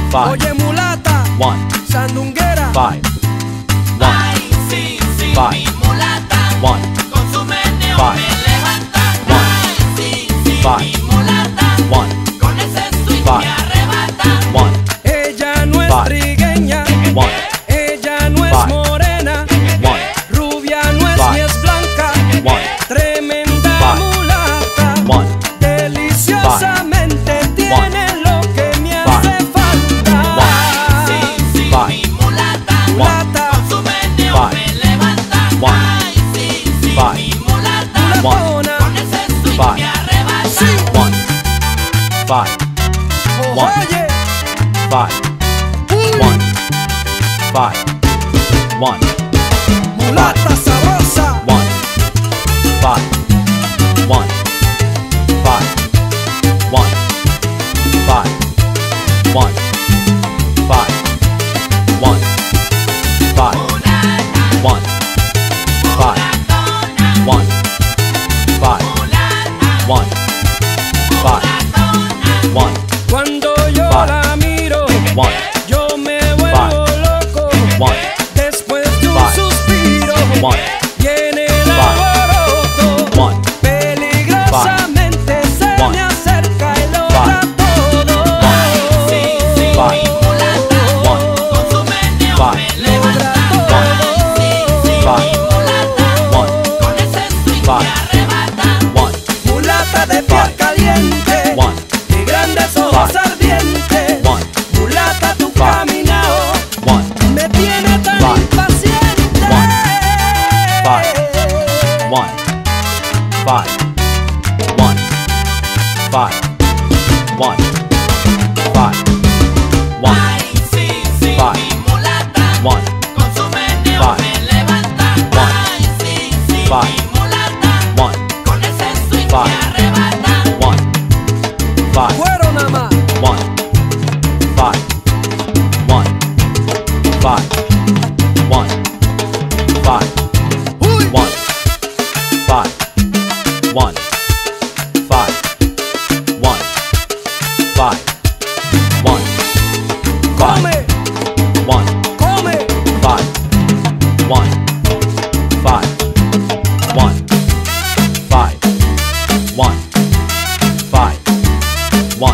5. Oye mulata, 1. sandunguera. 5. 1. Ay, sí, sí, 5. mi mulata. 1. Con su meneo 5. me levanta. 1. Ay, sí, sí, 5. mi mulata. 1. Con ese swing 5. me arrebata. 1. Ella no es 5. trigueña, 1. ella no es 5. morena, 1. rubia no es 5. ni es blanca, 1. tremenda 5. mulata, 1. deliciosamente tiene lo que me hace falta. Sí, sí, 5. mi mulata. Mulata, Con su meneo 5. me levanta. 1. Ay, sí, sí, 5. mi mulata. mulatona, Con ese swing 5. me arrebata. sí, 1. 5. oye, 5. uy, 1. 5. 1. mulata sabrosa, 1. 5. 1. 5. 1. 5. 1. 5. 1. 5. 1. 5. 1. 5. 1. 5. 1. cuando yo Five. la miro, 1. yo me vuelvo loco, 1. después de un Five. suspiro, 1. viene el alboroto, 1. peligrosamente se Five. me acerca y lo Five. da todo. Sí, sí, Five. mi mulata. 1. Con su meneo Five. me levanta. Five. Sí, sí, Five. mi mulata. 1. Con ese swing Five. me arrebata. 1. Mulata de piel Five. caliente 1. y grandes ojos Five. ardientes. 1. Mulata tu Five. caminado 1. me tiene tan Five. impaciente. 1. 1. 5. 1. 5. 1. 5. 1. Ay, sí, sí, Five. mi mulata. 1. Con su meneo Five. me levanta. Ay, sí, sí, Five. mi mulata. 1. Con ese swing Five. me arrebata. 1. 5. Fueron nada más. 1. 5. 1. 5. 1. 5. Uy, 1. 5. 1. 5. 1. 5. 1. come, 1. come, 5. 1. 5. 1. 5. 1. 5. 1.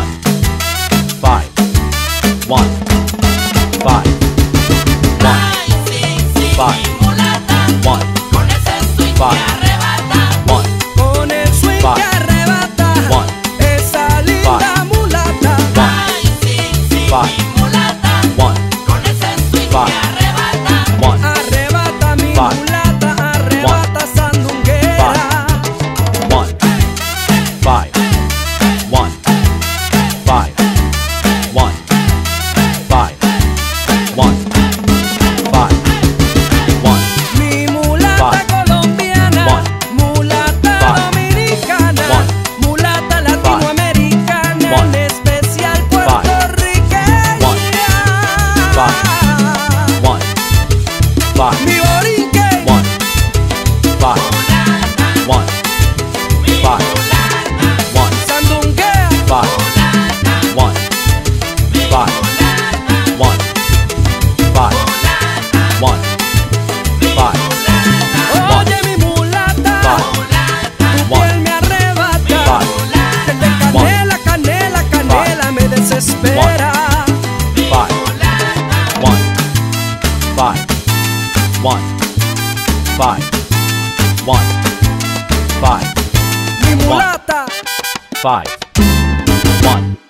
5. 1. 5. 1. Ay, sí, sí, Five. mi mulata. 1. Con ese swing me Five. arrebata. 1. con el swing Five. que arrebata One. esa linda mulata. Ay, sí, sí, Five. mi mulata. 1. Con ese swing Five. me arrebata. 1. Arrebata mi Five. mulata, arrebata sandunguera. 1. 5. 1. 5. 1. 5. 1. 5. 1. Mi mulata Five. colombiana, One. mulata Five. dominicana, One. mulata latinoamericana, One. en especial Five. puertorriqueña. One. Five. 1. 5. Mi borinquen, 1. 5. 1. 5. 1. sandunguea, 5. 1. 5. 1. 5. 1. 5. oye mi mulata, tu One. piel me arrebata, Five. que te canela, canela, canela me desespera. 5. 1. 5. 1. 5. 1. 5. Mi mulata. 5. 1.